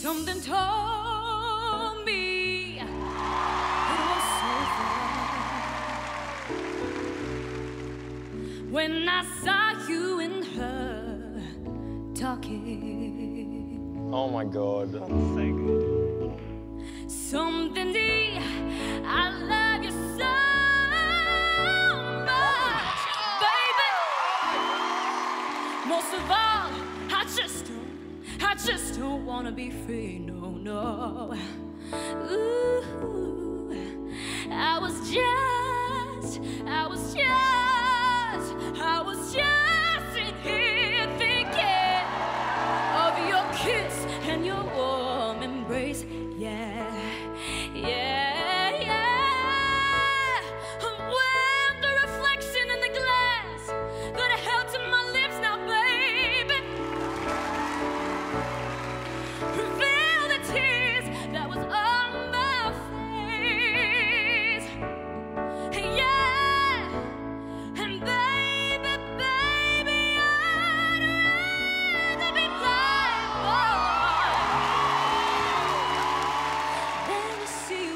Something told me it was over when I saw you and her talking. Oh my God. That's so good. Something deep, I love you so much, baby. Most of all, I just don't wanna be free, no, no. Ooh, I was just sitting here thinking of your kiss and your warm embrace, yeah, yeah, yeah. When the reflection in the glass that I held to my lips now, baby, revealed the tears that was on my face, yeah. And baby, I'd rather be blind, boy, than to see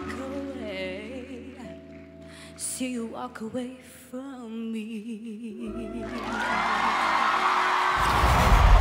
you walk away from me.